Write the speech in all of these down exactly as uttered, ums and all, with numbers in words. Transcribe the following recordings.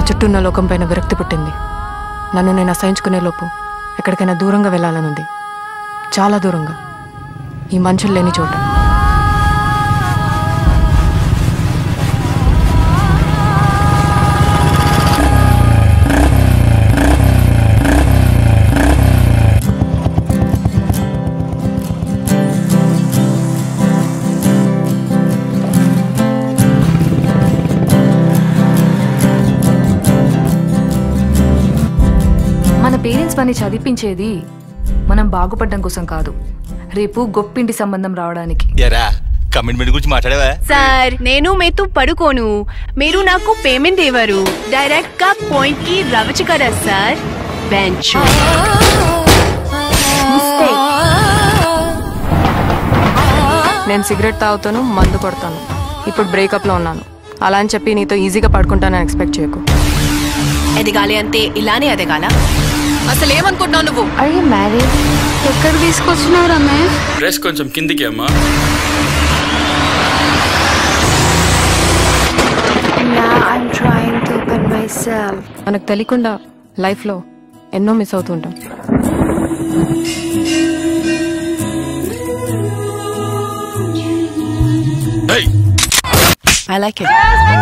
చుట్టూ ఉన్న లోకం పైన విరక్తి పుట్టింది. నన్ను నేను అసహించుకునే లోపు ఎక్కడికైనా దూరంగా వెళ్ళాలనుంది, చాలా దూరంగా, ఈ మనుషులు లేని చోట. మన పేరెంట్స్ పని చదివించేది మనం బాగుపడడం కోసం కాదు, రేపు గొప్పింటి సంబంధం రావడానికి. కమిట్మెంట్ గురించి మాట్లాడవా సార్? నేను మీతో పడుకోను, మీరు నాకు పేమెంట్ ఇవ్వరు, డైరెక్ట్ గా పాయింట్ కి రావచ్చు కదా సార్. బెంచ్ నేను సిగరెట్ తాగుతాను, మందు కొడతాను, ఇప్పుడు బ్రేకప్ లో ఉన్నాను, అలా అని చెప్పి నీతో ఈజీగా పడుకుంటానని ఎక్స్పెక్ట్ చేయకు. ఎదగాలి అంటే ఇలానే ఎదగాల? అసలు ఏమనుకుంటున్నావు నువ్వు? అయ్యో మ్యారేజ్ ఎక్కడ తీసుకొచ్చినావు రమేష్? డ్రెస్ కొంచెం కిందికి అమ్మా. మనకు తెలియకుండా లైఫ్ లో ఎన్నో మిస్ అవుతుంటాం. I like it.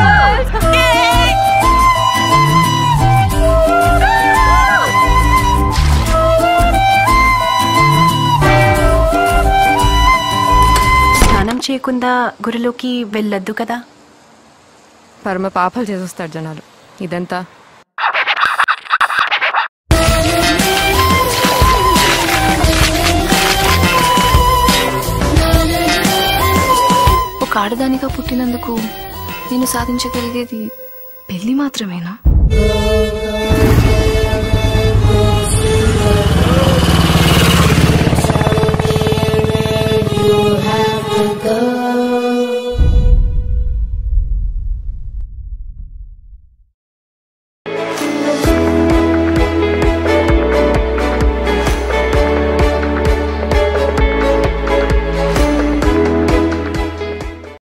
స్నానం చేయకుండా గుడిలోకి వెళ్ళొద్దు కదా. పరమ పాపాలు చేసేస్తాడు జనాలు. ఇదంతా ఒక ఆడదానిగా పుట్టినందుకు నేను సాధించగలిగేది పెళ్లి మాత్రమేనా?